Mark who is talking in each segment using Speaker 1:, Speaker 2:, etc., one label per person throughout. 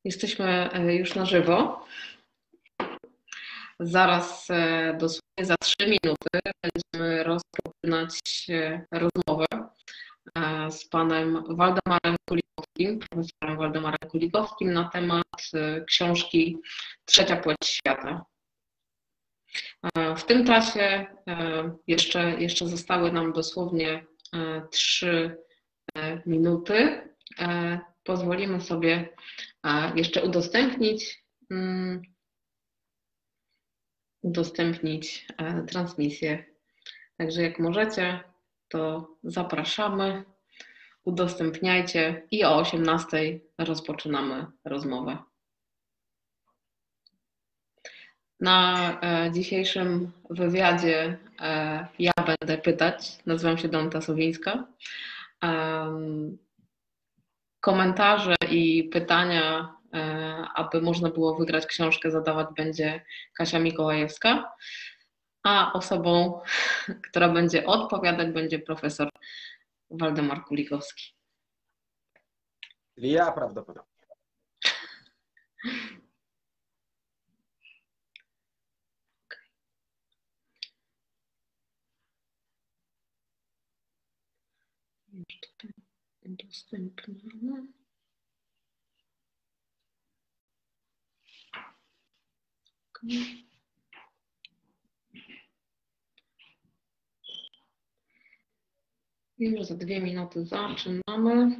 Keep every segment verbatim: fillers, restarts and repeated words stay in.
Speaker 1: Jesteśmy już na żywo. Zaraz, dosłownie za trzy minuty, będziemy rozpoczynać rozmowę z panem Waldemarem Kuligowskim, profesorem Waldemarem Kuligowskim na temat książki Trzecia płeć świata. W tym czasie jeszcze, jeszcze zostały nam dosłownie trzy minuty. Pozwolimy sobie jeszcze udostępnić, udostępnić transmisję. Także jak możecie, to zapraszamy, udostępniajcie i o osiemnastej rozpoczynamy rozmowę. Na dzisiejszym wywiadzie ja będę pytać, nazywam się Danuta Sowińska. Komentarze i pytania, aby można było wygrać książkę, zadawać będzie Kasia Mikołajewska, a osobą, która będzie odpowiadać, będzie profesor Waldemar Kuligowski.
Speaker 2: Ja prawdopodobnie.
Speaker 1: Już tutaj udostępniamy. Okay. Już za dwie minuty zaczynamy.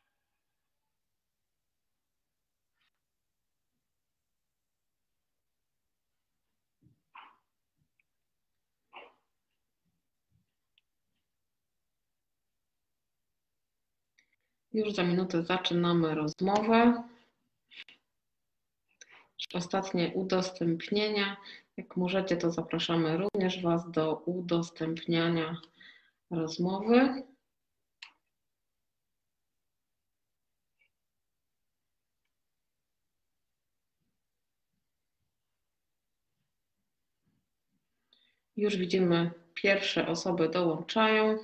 Speaker 1: Już za minutę zaczynamy rozmowę. Ostatnie udostępnienia. Jak możecie, to zapraszamy również Was do udostępniania rozmowy. Już widzimy, pierwsze osoby dołączają.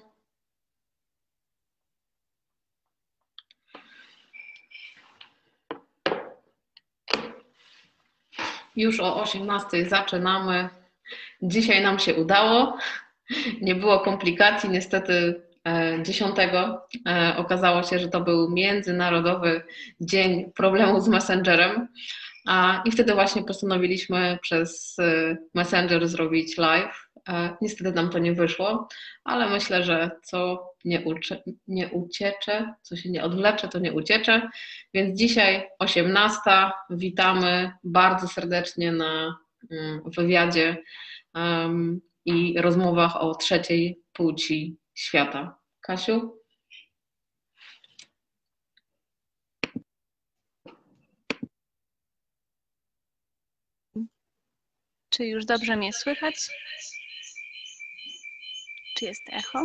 Speaker 1: Już o osiemnastej zaczynamy. Dzisiaj nam się udało. Nie było komplikacji. Niestety dziesiątego okazało się, że to był Międzynarodowy Dzień Problemu z Messengerem. I wtedy właśnie postanowiliśmy przez Messenger zrobić live. Niestety nam to nie wyszło, ale myślę, że co nie, uczy, nie uciecze, co się nie odwlecze, to nie uciecze. Więc dzisiaj osiemnasta. Witamy bardzo serdecznie na wywiadzie i rozmowach o trzeciej płci świata. Kasiu?
Speaker 3: Czy już dobrze mnie słychać? Czy jest echo?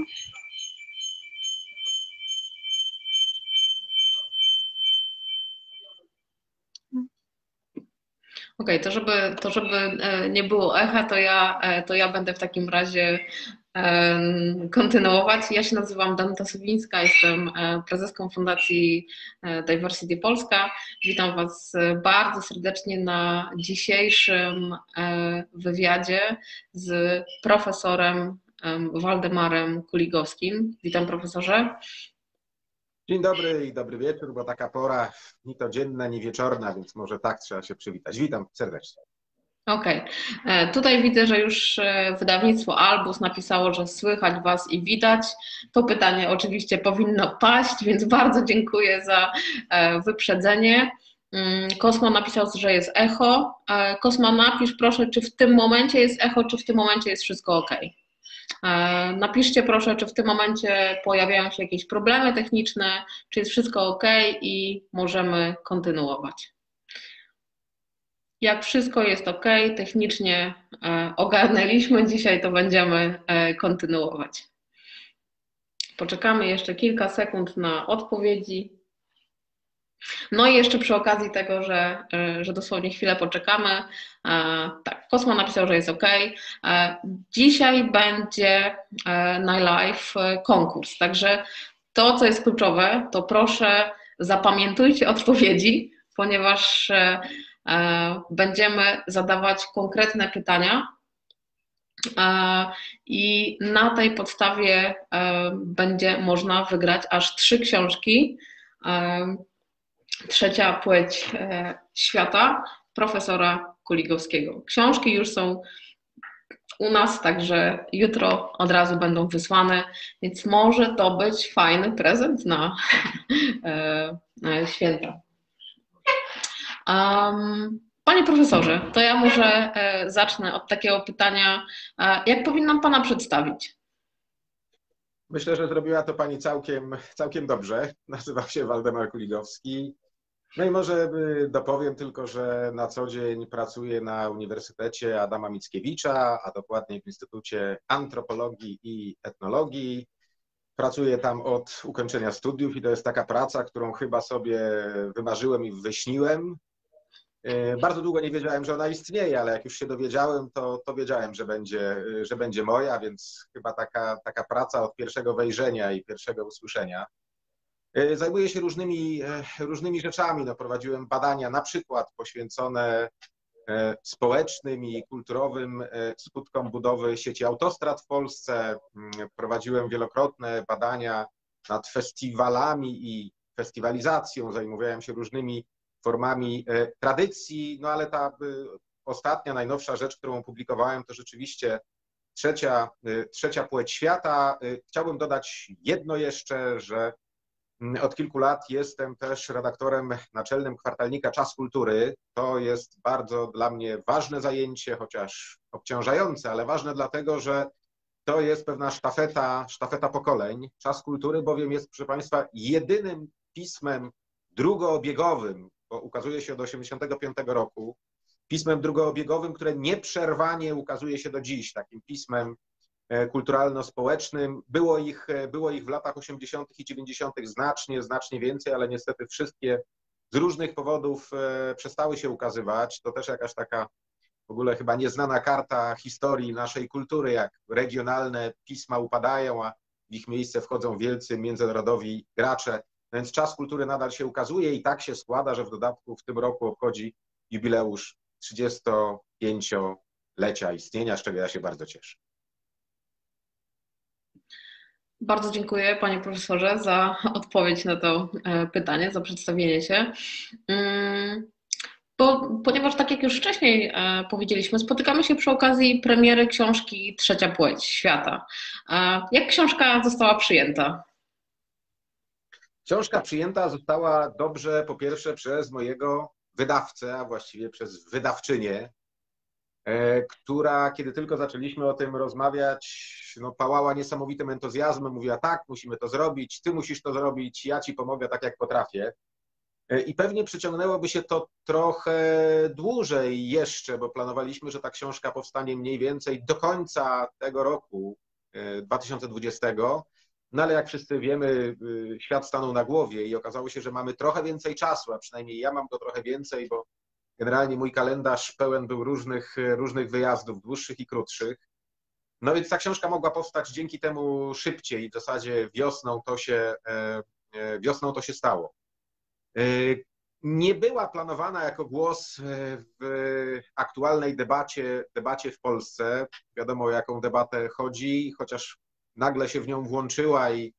Speaker 1: Okej, okay, to żeby, to żeby nie było echa, to ja, to ja będę w takim razie kontynuować. Ja się nazywam Danuta Sowińska, jestem prezeską Fundacji Diversity Polska. Witam Was bardzo serdecznie na dzisiejszym wywiadzie z profesorem Waldemarem Kuligowskim. Witam, profesorze.
Speaker 2: Dzień dobry i dobry wieczór, bo taka pora ni to dzienna, ni wieczorna, więc może tak trzeba się przywitać. Witam serdecznie.
Speaker 1: Okej. Okay. Tutaj widzę, że już wydawnictwo Albus napisało, że słychać Was i widać. To pytanie oczywiście powinno paść, więc bardzo dziękuję za wyprzedzenie. Kosmo napisał, że jest echo. Kosmo, napisz proszę, czy w tym momencie jest echo, czy w tym momencie jest wszystko ok. Napiszcie proszę, czy w tym momencie pojawiają się jakieś problemy techniczne, czy jest wszystko ok i możemy kontynuować. Jak wszystko jest ok, technicznie ogarnęliśmy dzisiaj, to będziemy kontynuować. Poczekamy jeszcze kilka sekund na odpowiedzi. No i jeszcze przy okazji tego, że, że dosłownie chwilę poczekamy, tak, Kosmo napisał, że jest ok. Dzisiaj będzie na live konkurs, także to, co jest kluczowe, to proszę zapamiętujcie odpowiedzi, ponieważ będziemy zadawać konkretne pytania i na tej podstawie będzie można wygrać aż trzy książki. Trzecia płeć świata profesora Kuligowskiego. Książki już są u nas, także jutro od razu będą wysłane, więc może to być fajny prezent na święta. Um, Panie profesorze, to ja może zacznę od takiego pytania, jak powinnam Pana przedstawić?
Speaker 2: Myślę, że zrobiła to Pani całkiem, całkiem dobrze. Nazywam się Waldemar Kuligowski. No i może dopowiem tylko, że na co dzień pracuję na Uniwersytecie Adama Mickiewicza, a dokładniej w Instytucie Antropologii i Etnologii. Pracuję tam od ukończenia studiów i to jest taka praca, którą chyba sobie wymarzyłem i wyśniłem. Bardzo długo nie wiedziałem, że ona istnieje, ale jak już się dowiedziałem, to, to wiedziałem, że będzie, że będzie moja, więc chyba taka, taka praca od pierwszego wejrzenia i pierwszego usłyszenia. Zajmuję się różnymi, różnymi rzeczami. No, prowadziłem badania na przykład poświęcone społecznym i kulturowym skutkom budowy sieci autostrad w Polsce. Prowadziłem wielokrotne badania nad festiwalami i festiwalizacją. Zajmowałem się różnymi formami tradycji, no ale ta ostatnia, najnowsza rzecz, którą opublikowałem, to rzeczywiście trzecia, trzecia płeć świata. Chciałbym dodać jedno jeszcze, że od kilku lat jestem też redaktorem naczelnym kwartalnika Czas Kultury. To jest bardzo dla mnie ważne zajęcie, chociaż obciążające, ale ważne dlatego, że to jest pewna sztafeta, sztafeta pokoleń. Czas Kultury bowiem jest, proszę Państwa, jedynym pismem drugoobiegowym, bo ukazuje się od osiemdziesiątego piątego roku, pismem drugoobiegowym, które nieprzerwanie ukazuje się do dziś, takim pismem kulturalno-społecznym. Było ich, było ich w latach osiemdziesiątych i dziewięćdziesiątych znacznie, znacznie więcej, ale niestety wszystkie z różnych powodów przestały się ukazywać. To też jakaś taka w ogóle chyba nieznana karta historii naszej kultury, jak regionalne pisma upadają, a w ich miejsce wchodzą wielcy międzynarodowi gracze. Więc Czas Kultury nadal się ukazuje i tak się składa, że w dodatku w tym roku obchodzi jubileusz trzydziestopięciolecia istnienia, z czego ja się bardzo cieszę.
Speaker 1: Bardzo dziękuję Panie Profesorze za odpowiedź na to pytanie, za przedstawienie się. Bo, ponieważ tak jak już wcześniej powiedzieliśmy, spotykamy się przy okazji premiery książki Trzecia płeć świata. Jak książka została przyjęta?
Speaker 2: Książka przyjęta została dobrze, po pierwsze przez mojego wydawcę, a właściwie przez wydawczynię, która, kiedy tylko zaczęliśmy o tym rozmawiać, no, pałała niesamowitym entuzjazmem, mówiła: tak, musimy to zrobić, ty musisz to zrobić, ja ci pomogę tak jak potrafię. I pewnie przyciągnęłoby się to trochę dłużej jeszcze, bo planowaliśmy, że ta książka powstanie mniej więcej do końca tego roku dwa tysiące dwudziestego. No ale jak wszyscy wiemy, świat stanął na głowie i okazało się, że mamy trochę więcej czasu, a przynajmniej ja mam go trochę więcej, bo generalnie mój kalendarz pełen był różnych, różnych wyjazdów, dłuższych i krótszych. No więc ta książka mogła powstać dzięki temu szybciej. W zasadzie wiosną to się, wiosną to się stało. Nie była planowana jako głos w aktualnej debacie, debacie w Polsce. Wiadomo, o jaką debatę chodzi, chociaż nagle się w nią włączyła i,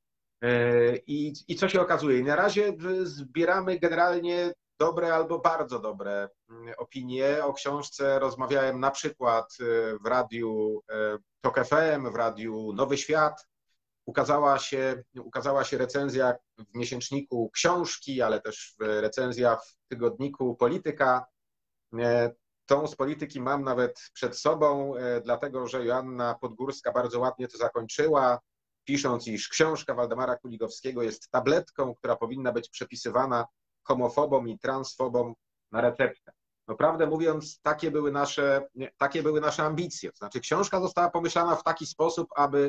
Speaker 2: i, i co się okazuje? I na razie zbieramy generalnie dobre albo bardzo dobre opinie. O książce rozmawiałem na przykład w radiu Tok F M, w radiu Nowy Świat. Ukazała się, ukazała się recenzja w miesięczniku Książki, ale też w recenzja w tygodniku Polityka. Tą z Polityki mam nawet przed sobą, dlatego że Joanna Podgórska bardzo ładnie to zakończyła, pisząc, iż książka Waldemara Kuligowskiego jest tabletką, która powinna być przepisywana homofobom i transfobom na receptę. No, prawdę mówiąc, takie były nasze, takie były nasze ambicje. To znaczy, książka została pomyślana w taki sposób, aby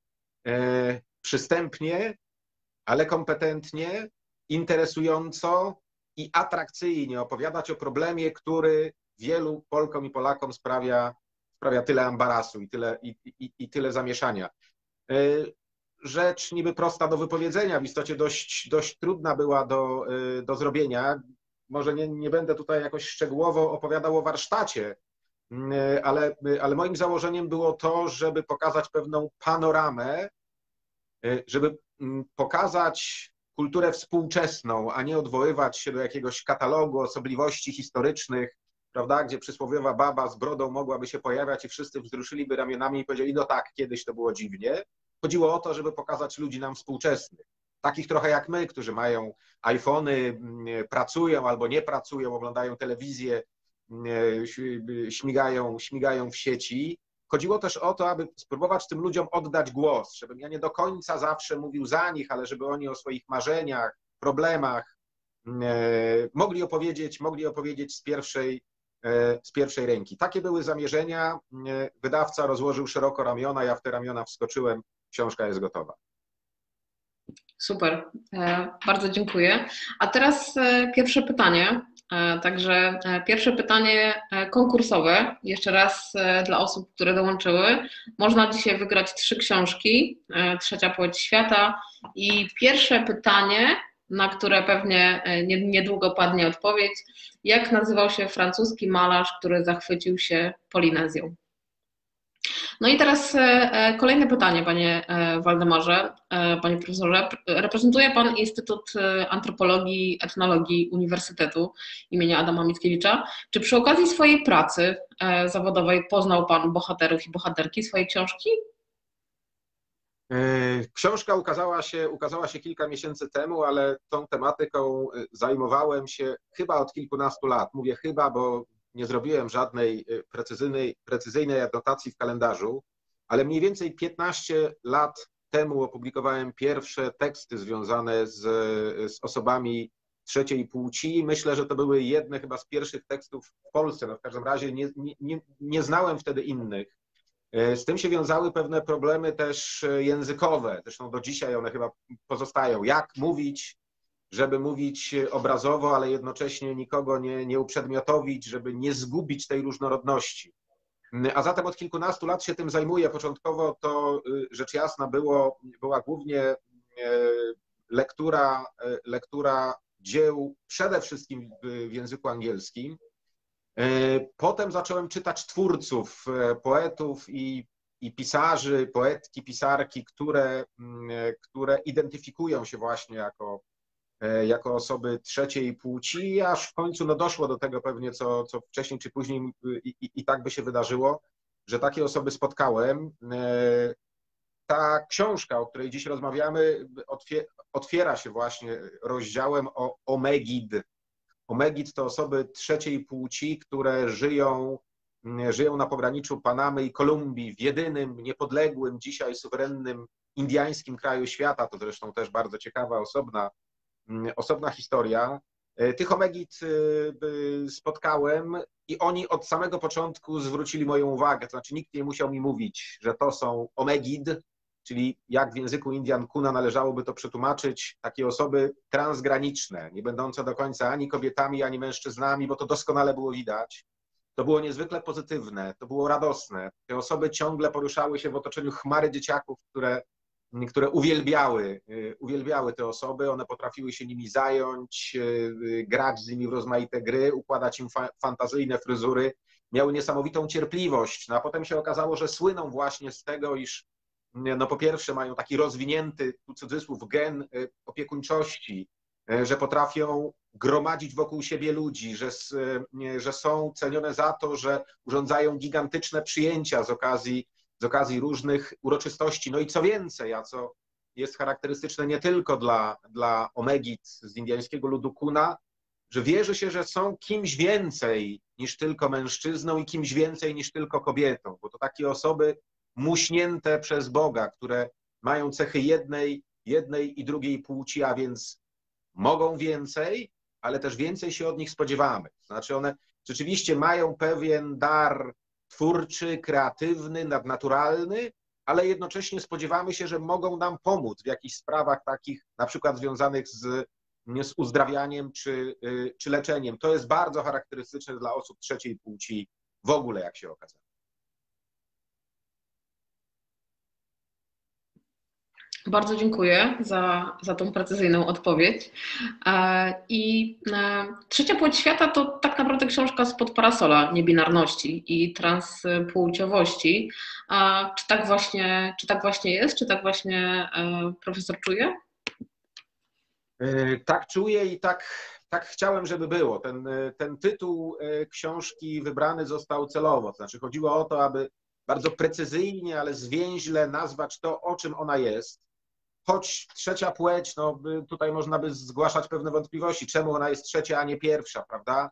Speaker 2: e, przystępnie, ale kompetentnie, interesująco i atrakcyjnie opowiadać o problemie, który wielu Polkom i Polakom sprawia, sprawia tyle ambarasu i tyle, i, i, i tyle zamieszania. E, Rzecz niby prosta do wypowiedzenia, w istocie dość, dość trudna była do, do zrobienia. może nie, nie będę tutaj jakoś szczegółowo opowiadał o warsztacie, ale, ale moim założeniem było to, żeby pokazać pewną panoramę, żeby pokazać kulturę współczesną, a nie odwoływać się do jakiegoś katalogu osobliwości historycznych, prawda, gdzie przysłowiowa baba z brodą mogłaby się pojawiać i wszyscy wzruszyliby ramionami i powiedzieli, no tak, kiedyś to było dziwnie. Chodziło o to, żeby pokazać ludzi nam współczesnych, takich trochę jak my, którzy mają iPhony, pracują albo nie pracują, oglądają telewizję, śmigają, śmigają w sieci. Chodziło też o to, aby spróbować tym ludziom oddać głos, żebym ja nie do końca zawsze mówił za nich, ale żeby oni o swoich marzeniach, problemach mogli opowiedzieć, mogli opowiedzieć z pierwszej, z pierwszej ręki. Takie były zamierzenia. Wydawca rozłożył szeroko ramiona, ja w te ramiona wskoczyłem, książka jest gotowa.
Speaker 1: Super, bardzo dziękuję. A teraz pierwsze pytanie. Także pierwsze pytanie konkursowe, jeszcze raz dla osób, które dołączyły. Można dzisiaj wygrać trzy książki, Trzecia Płeć Świata i pierwsze pytanie, na które pewnie niedługo padnie odpowiedź, jak nazywał się francuski malarz, który zachwycił się Polinezją? No i teraz kolejne pytanie, panie Waldemarze, panie profesorze. Reprezentuje pan Instytut Antropologii, Etnologii Uniwersytetu imienia Adama Mickiewicza. Czy przy okazji swojej pracy zawodowej poznał pan bohaterów i bohaterki swojej książki?
Speaker 2: Książka ukazała się, ukazała się kilka miesięcy temu, ale tą tematyką zajmowałem się chyba od kilkunastu lat. Mówię chyba, bo nie zrobiłem żadnej precyzyjnej, precyzyjnej anotacji w kalendarzu, ale mniej więcej piętnaście lat temu opublikowałem pierwsze teksty związane z, z osobami trzeciej płci. Myślę, że to były jedne chyba z pierwszych tekstów w Polsce. No w każdym razie nie, nie, nie znałem wtedy innych. Z tym się wiązały pewne problemy też językowe. Zresztą do dzisiaj one chyba pozostają. Jak mówić, żeby mówić obrazowo, ale jednocześnie nikogo nie, nie uprzedmiotowić, żeby nie zgubić tej różnorodności. A zatem od kilkunastu lat się tym zajmuję. Początkowo to rzecz jasna było, była głównie lektura, lektura dzieł przede wszystkim w języku angielskim. Potem zacząłem czytać twórców, poetów i, i pisarzy, poetki, pisarki, które, które identyfikują się właśnie jako jako osoby trzeciej płci, aż w końcu no, doszło do tego pewnie, co, co wcześniej czy później i, i, i tak by się wydarzyło, że takie osoby spotkałem. Ta książka, o której dziś rozmawiamy, otwiera się właśnie rozdziałem o Omegid. Omegid to osoby trzeciej płci, które żyją, żyją na pograniczu Panamy i Kolumbii, w jedynym, niepodległym, dzisiaj suwerennym indyjskim kraju świata. To zresztą też bardzo ciekawa, osobna Osobna historia. Tych Omegid spotkałem i oni od samego początku zwrócili moją uwagę. To znaczy nikt nie musiał mi mówić, że to są Omegid, czyli jak w języku Indian Kuna należałoby to przetłumaczyć, takie osoby transgraniczne, nie będące do końca ani kobietami, ani mężczyznami, bo to doskonale było widać. To było niezwykle pozytywne, to było radosne. Te osoby ciągle poruszały się w otoczeniu chmary dzieciaków, które które uwielbiały, uwielbiały te osoby, one potrafiły się nimi zająć, grać z nimi w rozmaite gry, układać im fa fantazyjne fryzury, miały niesamowitą cierpliwość, no a potem się okazało, że słyną właśnie z tego, iż no po pierwsze mają taki rozwinięty, tu cudzysłów, gen opiekuńczości, że potrafią gromadzić wokół siebie ludzi, że, że są cenione za to, że urządzają gigantyczne przyjęcia z okazji z okazji różnych uroczystości. No i co więcej, a co jest charakterystyczne nie tylko dla, dla Omegid z indyjskiego ludu Kuna, że wierzy się, że są kimś więcej niż tylko mężczyzną i kimś więcej niż tylko kobietą, bo to takie osoby muśnięte przez Boga, które mają cechy jednej, jednej i drugiej płci, a więc mogą więcej, ale też więcej się od nich spodziewamy. Znaczy one rzeczywiście mają pewien dar twórczy, kreatywny, nadnaturalny, ale jednocześnie spodziewamy się, że mogą nam pomóc w jakichś sprawach takich, na przykład związanych z, z uzdrawianiem czy, czy leczeniem. To jest bardzo charakterystyczne dla osób trzeciej płci w ogóle, jak się okazało.
Speaker 1: Bardzo dziękuję za, za tą precyzyjną odpowiedź. I Trzecia płeć świata to tak naprawdę książka spod parasola niebinarności i transpłciowości. Czy tak właśnie, czy tak właśnie jest? Czy tak właśnie profesor czuje?
Speaker 2: Tak czuję i tak, tak chciałem, żeby było. Ten, ten tytuł książki wybrany został celowo. To znaczy chodziło o to, aby bardzo precyzyjnie, ale zwięźle nazwać to, o czym ona jest. Choć trzecia płeć, no tutaj można by zgłaszać pewne wątpliwości, czemu ona jest trzecia, a nie pierwsza, prawda?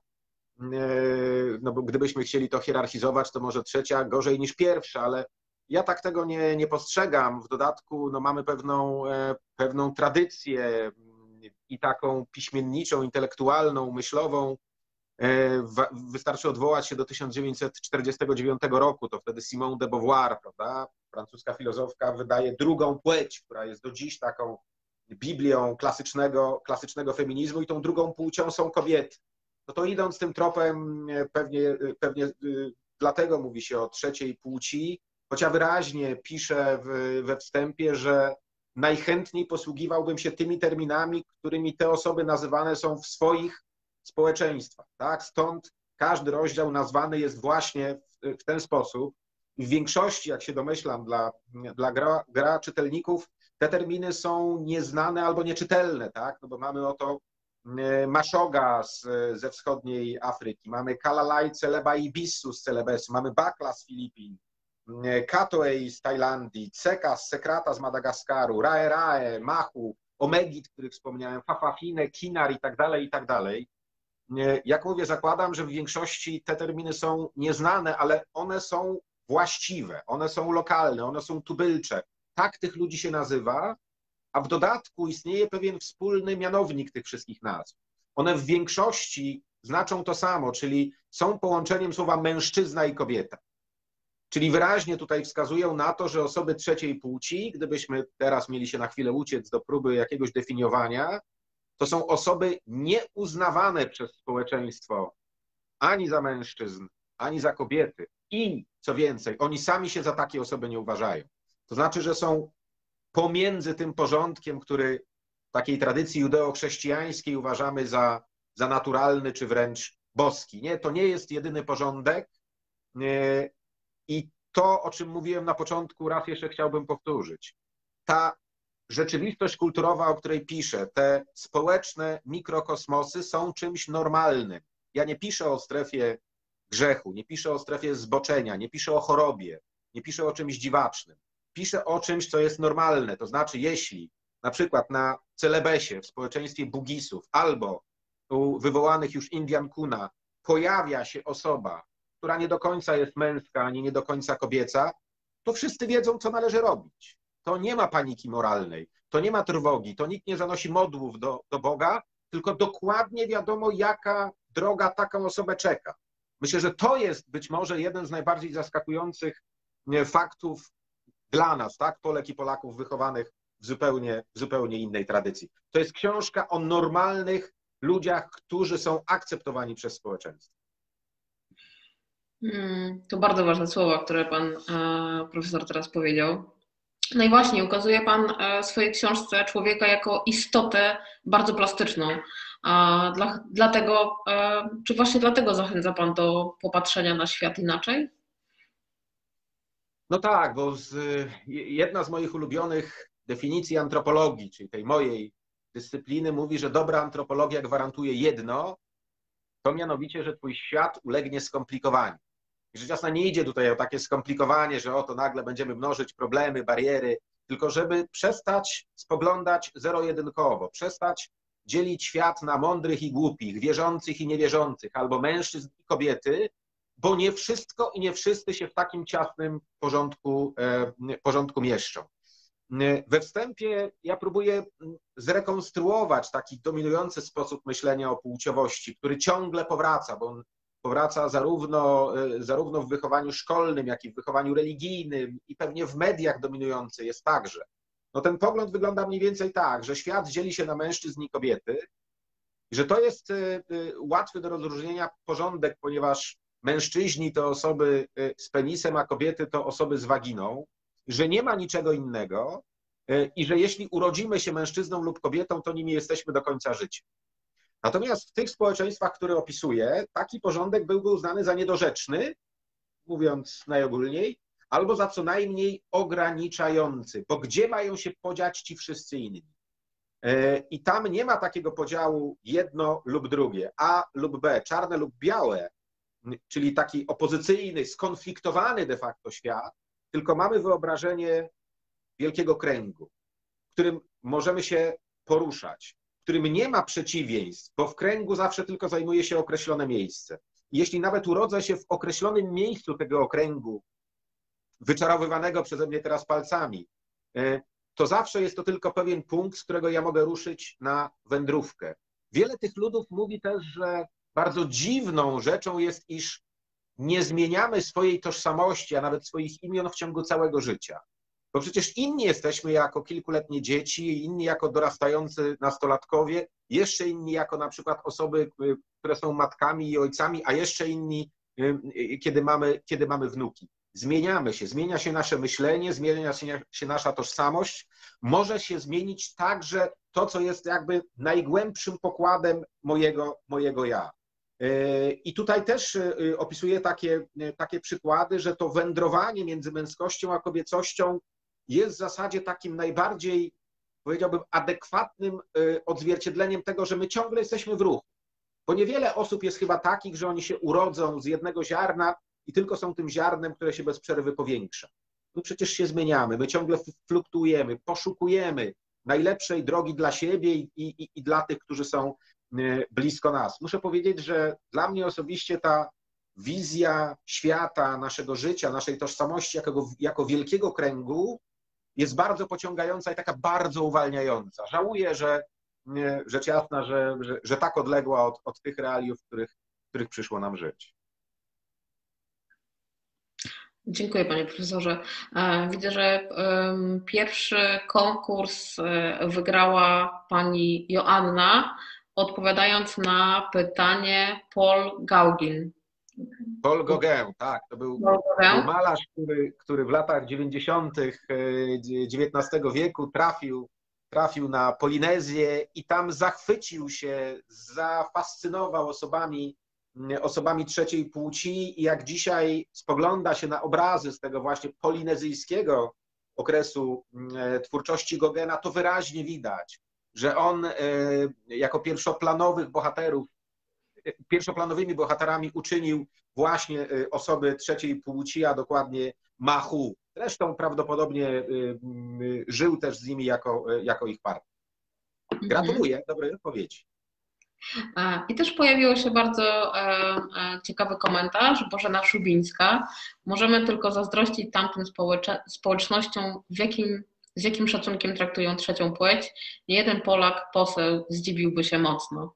Speaker 2: No bo gdybyśmy chcieli to hierarchizować, to może trzecia gorzej niż pierwsza, ale ja tak tego nie, nie postrzegam. W dodatku no, mamy pewną, pewną tradycję i taką piśmienniczą, intelektualną, myślową. Wystarczy odwołać się do tysiąc dziewięćset czterdziestego dziewiątego roku, to wtedy Simone de Beauvoir, prawda, francuska filozofka, wydaje Drugą płeć, która jest do dziś taką biblią klasycznego, klasycznego feminizmu i tą drugą płcią są kobiety. No to idąc tym tropem, pewnie, pewnie dlatego mówi się o trzeciej płci, choć ja wyraźnie piszę w, we wstępie, że najchętniej posługiwałbym się tymi terminami, którymi te osoby nazywane są w swoich społeczeństwach. Tak? Stąd każdy rozdział nazwany jest właśnie w, w ten sposób. W większości, jak się domyślam, dla, dla gra, gra czytelników te terminy są nieznane albo nieczytelne, tak? No bo mamy oto Maszoga z, ze wschodniej Afryki, mamy Kalalai Celeba Ibisu z Celebesu, mamy Bakla z Filipin, Katoei z Tajlandii, Ceka z Sekrata z Madagaskaru, Rae Rae, Machu, Omegit, który wspomniałem, Fafafine, Kinar i tak dalej, i tak dalej. Jak mówię, zakładam, że w większości te terminy są nieznane, ale one są właściwe, one są lokalne, one są tubylcze. Tak tych ludzi się nazywa, a w dodatku istnieje pewien wspólny mianownik tych wszystkich nazw. One w większości znaczą to samo, czyli są połączeniem słowa mężczyzna i kobieta. Czyli wyraźnie tutaj wskazują na to, że osoby trzeciej płci, gdybyśmy teraz mieli się na chwilę uciec do próby jakiegoś definiowania, to są osoby nieuznawane przez społeczeństwo ani za mężczyzn, ani za kobiety. I co więcej, oni sami się za takie osoby nie uważają. To znaczy, że są pomiędzy tym porządkiem, który w takiej tradycji judeo-chrześcijańskiej uważamy za, za naturalny czy wręcz boski. Nie, to nie jest jedyny porządek. I to, o czym mówiłem na początku, raz jeszcze chciałbym powtórzyć. Ta rzeczywistość kulturowa, o której piszę, te społeczne mikrokosmosy są czymś normalnym. Ja nie piszę o strefie grzechu, nie piszę o strefie zboczenia, nie piszę o chorobie, nie piszę o czymś dziwacznym. Piszę o czymś, co jest normalne. To znaczy, jeśli na przykład na Celebesie, w społeczeństwie Bugisów albo u wywołanych już Indian Kuna pojawia się osoba, która nie do końca jest męska, ani nie do końca kobieca, to wszyscy wiedzą, co należy robić. To nie ma paniki moralnej, to nie ma trwogi, to nikt nie zanosi modłów do, do Boga, tylko dokładnie wiadomo, jaka droga taką osobę czeka. Myślę, że to jest być może jeden z najbardziej zaskakujących faktów dla nas, tak, Polek i Polaków wychowanych w zupełnie, w zupełnie innej tradycji. To jest książka o normalnych ludziach, którzy są akceptowani przez społeczeństwo.
Speaker 1: To bardzo ważne słowa, które pan profesor teraz powiedział. No i właśnie, ukazuje pan w swojej książce człowieka jako istotę bardzo plastyczną. Dla, dlatego, czy właśnie dlatego zachęca pan do popatrzenia na świat inaczej?
Speaker 2: No tak, bo z, jedna z moich ulubionych definicji antropologii, czyli tej mojej dyscypliny, mówi, że dobra antropologia gwarantuje jedno, to mianowicie, że twój świat ulegnie skomplikowaniu. I rzecz jasna nie idzie tutaj o takie skomplikowanie, że oto nagle będziemy mnożyć problemy, bariery, tylko żeby przestać spoglądać zero-jedynkowo, przestać dzielić świat na mądrych i głupich, wierzących i niewierzących, albo mężczyzn i kobiety, bo nie wszystko i nie wszyscy się w takim ciasnym porządku, porządku mieszczą. We wstępie ja próbuję zrekonstruować taki dominujący sposób myślenia o płciowości, który ciągle powraca, bo on powraca zarówno, zarówno w wychowaniu szkolnym, jak i w wychowaniu religijnym i pewnie w mediach dominujący jest także. No ten pogląd wygląda mniej więcej tak, że świat dzieli się na mężczyzn i kobiety, że to jest łatwy do rozróżnienia porządek, ponieważ mężczyźni to osoby z penisem, a kobiety to osoby z waginą, że nie ma niczego innego i że jeśli urodzimy się mężczyzną lub kobietą, to nimi jesteśmy do końca życia. Natomiast w tych społeczeństwach, które opisuję, taki porządek byłby uznany za niedorzeczny, mówiąc najogólniej, albo za co najmniej ograniczający, bo gdzie mają się podziać ci wszyscy inni? I tam nie ma takiego podziału jedno lub drugie, A lub B, czarne lub białe, czyli taki opozycyjny, skonfliktowany de facto świat, tylko mamy wyobrażenie wielkiego kręgu, w którym możemy się poruszać, w którym nie ma przeciwieństw, bo w kręgu zawsze tylko zajmuje się określone miejsce. Jeśli nawet urodzę się w określonym miejscu tego okręgu, wyczarowywanego przeze mnie teraz palcami, to zawsze jest to tylko pewien punkt, z którego ja mogę ruszyć na wędrówkę. Wiele tych ludów mówi też, że bardzo dziwną rzeczą jest, iż nie zmieniamy swojej tożsamości, a nawet swoich imion w ciągu całego życia. Bo przecież inni jesteśmy jako kilkuletnie dzieci, inni jako dorastający nastolatkowie, jeszcze inni jako na przykład osoby, które są matkami i ojcami, a jeszcze inni, kiedy mamy, kiedy mamy wnuki. Zmieniamy się, zmienia się nasze myślenie, zmienia się nasza tożsamość. Może się zmienić także to, co jest jakby najgłębszym pokładem mojego, mojego ja. I tutaj też opisuję takie, takie przykłady, że to wędrowanie między męskością a kobiecością jest w zasadzie takim najbardziej, powiedziałbym, adekwatnym odzwierciedleniem tego, że my ciągle jesteśmy w ruchu. Bo niewiele osób jest chyba takich, że oni się urodzą z jednego ziarna i tylko są tym ziarnem, które się bez przerwy powiększa. My przecież się zmieniamy, my ciągle fluktuujemy, poszukujemy najlepszej drogi dla siebie i, i, i dla tych, którzy są blisko nas. Muszę powiedzieć, że dla mnie osobiście ta wizja świata, naszego życia, naszej tożsamości jako, jako wielkiego kręgu jest bardzo pociągająca i taka bardzo uwalniająca. Żałuję, że rzecz jasna, że, że, że tak odległa od, od tych realiów, w których, w których przyszło nam żyć.
Speaker 1: Dziękuję, panie profesorze. Widzę, że pierwszy konkurs wygrała pani Joanna, odpowiadając na pytanie Paul Gauguin.
Speaker 2: Paul Gauguin, tak, to był, to był malarz, który, który w latach dziewięćdziesiątych dziewiętnastego wieku trafił, trafił na Polinezję i tam zachwycił się, zafascynował osobami, osobami trzeciej płci i jak dzisiaj spogląda się na obrazy z tego właśnie polinezyjskiego okresu twórczości Gaugena, to wyraźnie widać, że on jako pierwszoplanowych bohaterów, pierwszoplanowymi bohaterami uczynił właśnie osoby trzeciej płci, a dokładnie Mahu. Zresztą prawdopodobnie żył też z nimi jako, jako ich partner. Gratuluję dobrej odpowiedzi.
Speaker 1: I też pojawił się bardzo ciekawy komentarz, Bożena Szubińska. Możemy tylko zazdrościć tamtym społecznościom, w jakim, z jakim szacunkiem traktują trzecią płeć. Nie jeden Polak, poseł, zdziwiłby się mocno.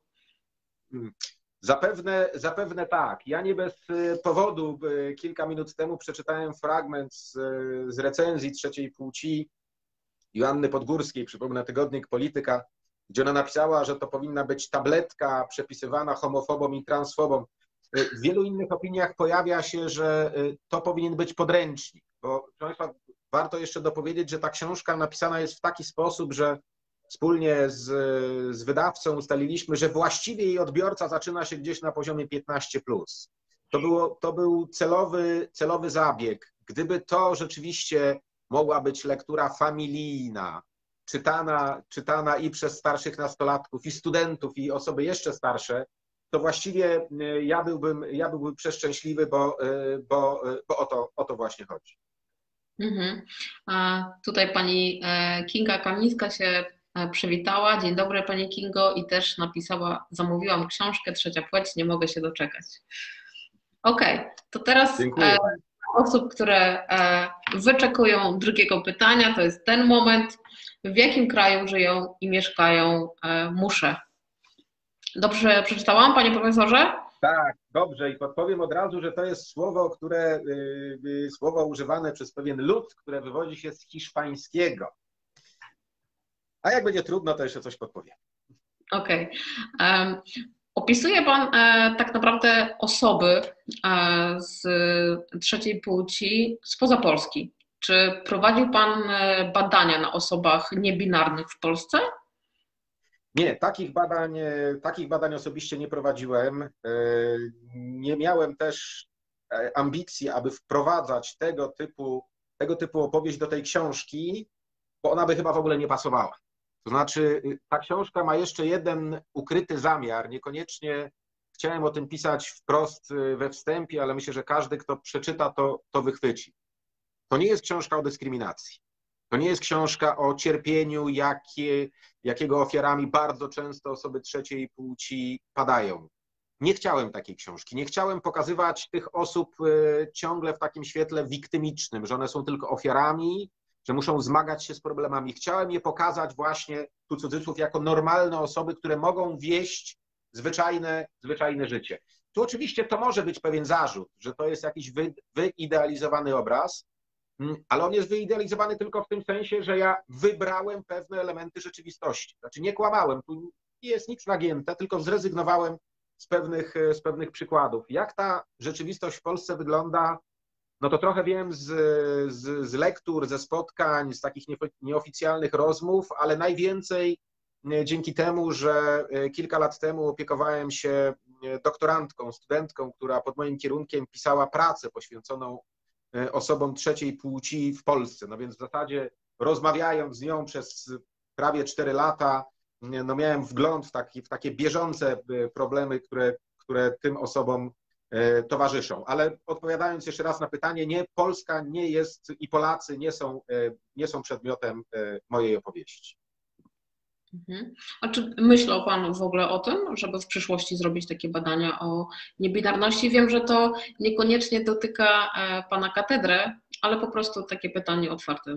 Speaker 2: Zapewne, zapewne tak. Ja nie bez powodu kilka minut temu przeczytałem fragment z, z recenzji trzeciej płci Joanny Podgórskiej, przypomnę tygodnik Polityka, gdzie ona napisała, że to powinna być tabletka przepisywana homofobom i transfobom. W wielu innych opiniach pojawia się, że to powinien być podręcznik, bo proszę Państwa, warto jeszcze dopowiedzieć, że ta książka napisana jest w taki sposób, że wspólnie z, z wydawcą ustaliliśmy, że właściwie jej odbiorca zaczyna się gdzieś na poziomie piętnaście plus. To, było, to był celowy, celowy zabieg. Gdyby to rzeczywiście mogła być lektura familijna, czytana, czytana i przez starszych nastolatków, i studentów, i osoby jeszcze starsze, to właściwie ja byłbym, ja byłbym przeszczęśliwy, bo, bo, bo o, to, o to właśnie chodzi.
Speaker 1: Mhm. A tutaj pani Kinga Kamińska się przywitała. Dzień dobry, pani Kingo, i też napisała: zamówiłam książkę Trzecia płeć, nie mogę się doczekać. Okej, okay, to teraz Dziękuję. Osób, które wyczekują drugiego pytania, to jest ten moment. W jakim kraju żyją i mieszkają musze? Dobrze przeczytałam, panie profesorze?
Speaker 2: Tak, dobrze, i podpowiem od razu, że to jest słowo, które, słowo używane przez pewien lud, które wywodzi się z hiszpańskiego. A jak będzie trudno, to jeszcze coś podpowiem.
Speaker 1: Okej. Okay. Opisuje pan tak naprawdę osoby z trzeciej płci spoza Polski. Czy prowadził Pan badania na osobach niebinarnych w Polsce?
Speaker 2: Nie, takich badań, takich badań osobiście nie prowadziłem. Nie miałem też ambicji, aby wprowadzać tego typu, tego typu opowieść do tej książki, bo ona by chyba w ogóle nie pasowała. To znaczy, ta książka ma jeszcze jeden ukryty zamiar. Niekoniecznie chciałem o tym pisać wprost we wstępie, ale myślę, że każdy, kto przeczyta, to, to wychwyci. To nie jest książka o dyskryminacji. To nie jest książka o cierpieniu, jakie, jakiego ofiarami bardzo często osoby trzeciej płci padają. Nie chciałem takiej książki. Nie chciałem pokazywać tych osób ciągle w takim świetle wiktymicznym, że one są tylko ofiarami, że muszą zmagać się z problemami. Chciałem je pokazać właśnie, tu cudzysłów, jako normalne osoby, które mogą wieść zwyczajne, zwyczajne życie. Tu oczywiście to może być pewien zarzut, że to jest jakiś wy, wyidealizowany obraz, ale on jest wyidealizowany tylko w tym sensie, że ja wybrałem pewne elementy rzeczywistości. Znaczy nie kłamałem, tu nie jest nic nagięte, tylko zrezygnowałem z pewnych, z pewnych przykładów. Jak ta rzeczywistość w Polsce wygląda, no to trochę wiem z, z, z lektur, ze spotkań, z takich nieoficjalnych rozmów, ale najwięcej dzięki temu, że kilka lat temu opiekowałem się doktorantką, studentką, która pod moim kierunkiem pisała pracę poświęconą osobom trzeciej płci w Polsce. No więc w zasadzie rozmawiając z nią przez prawie cztery lata, no miałem wgląd w, taki, w takie bieżące problemy, które, które tym osobom towarzyszą. Ale odpowiadając jeszcze raz na pytanie, nie, Polska nie jest i Polacy nie są, nie są przedmiotem mojej opowieści.
Speaker 1: Mhm. A czy myślał Pan w ogóle o tym, żeby w przyszłości zrobić takie badania o niebinarności? Wiem, że to niekoniecznie dotyka Pana katedry, ale po prostu takie pytanie otwarte.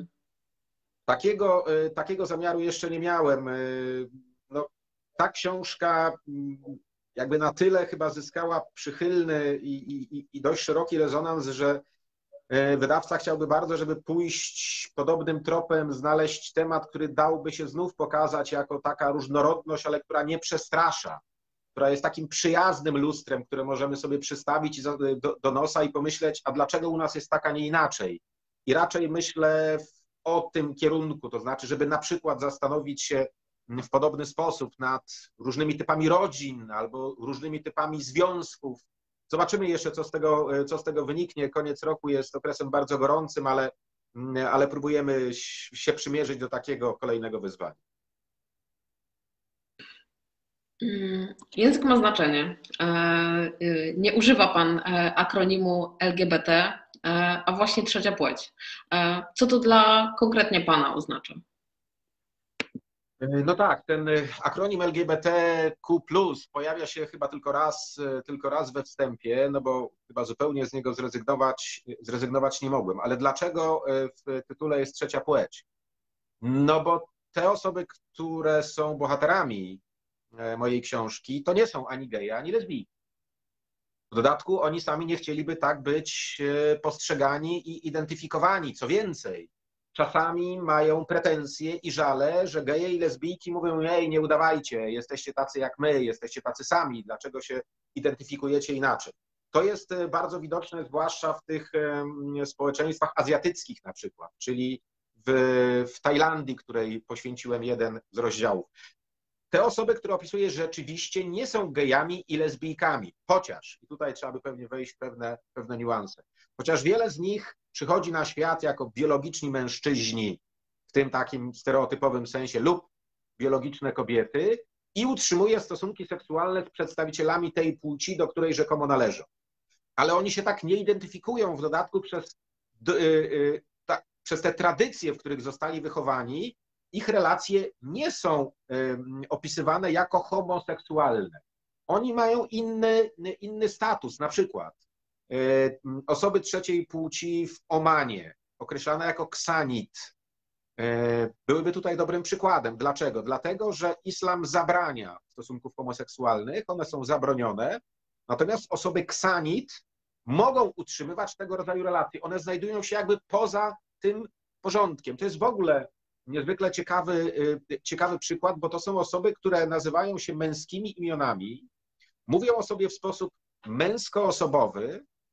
Speaker 2: Takiego, takiego zamiaru jeszcze nie miałem. No, ta książka jakby na tyle chyba zyskała przychylny i, i, i dość szeroki rezonans, że wydawca chciałby bardzo, żeby pójść podobnym tropem, znaleźć temat, który dałby się znów pokazać jako taka różnorodność, ale która nie przestrasza, która jest takim przyjaznym lustrem, które możemy sobie przystawić do, do nosa i pomyśleć, a dlaczego u nas jest tak, a nie inaczej. I raczej myślę o tym kierunku, to znaczy, żeby na przykład zastanowić się w podobny sposób nad różnymi typami rodzin albo różnymi typami związków. Zobaczymy jeszcze, co z tego, co z tego wyniknie. Koniec roku jest okresem bardzo gorącym, ale, ale próbujemy się przymierzyć do takiego kolejnego wyzwania.
Speaker 1: Język ma znaczenie. Nie używa Pan akronimu L G B T, a właśnie trzecia płeć. Co to dla konkretnie Pana oznacza?
Speaker 2: No tak, ten akronim L G B T Q plus pojawia się chyba tylko raz, tylko raz we wstępie, no bo chyba zupełnie z niego zrezygnować, zrezygnować nie mogłem. Ale dlaczego w tytule jest trzecia płeć? No bo te osoby, które są bohaterami mojej książki, to nie są ani geje, ani lesbijki. W dodatku oni sami nie chcieliby tak być postrzegani i identyfikowani. Co więcej, czasami mają pretensje i żale, że geje i lesbijki mówią: ej, nie udawajcie, jesteście tacy jak my, jesteście tacy sami, dlaczego się identyfikujecie inaczej. To jest bardzo widoczne zwłaszcza w tych społeczeństwach azjatyckich na przykład, czyli w, w Tajlandii, której poświęciłem jeden z rozdziałów. Te osoby, które opisuję, rzeczywiście nie są gejami i lesbijkami, chociaż, i tutaj trzeba by pewnie wejść w pewne, pewne niuanse, chociaż wiele z nich przychodzi na świat jako biologiczni mężczyźni, w tym takim stereotypowym sensie, lub biologiczne kobiety i utrzymuje stosunki seksualne z przedstawicielami tej płci, do której rzekomo należą. Ale oni się tak nie identyfikują w dodatku przez, ta, przez te tradycje, w których zostali wychowani. Ich relacje nie są opisywane jako homoseksualne. Oni mają inny, inny status. Na przykład osoby trzeciej płci w Omanie, określane jako ksanit, byłyby tutaj dobrym przykładem. Dlaczego? Dlatego, że islam zabrania stosunków homoseksualnych, one są zabronione, natomiast osoby ksanit mogą utrzymywać tego rodzaju relacje. One znajdują się jakby poza tym porządkiem. To jest w ogóle niezwykle ciekawy, ciekawy przykład, bo to są osoby, które nazywają się męskimi imionami, mówią o sobie w sposób męskoosobowy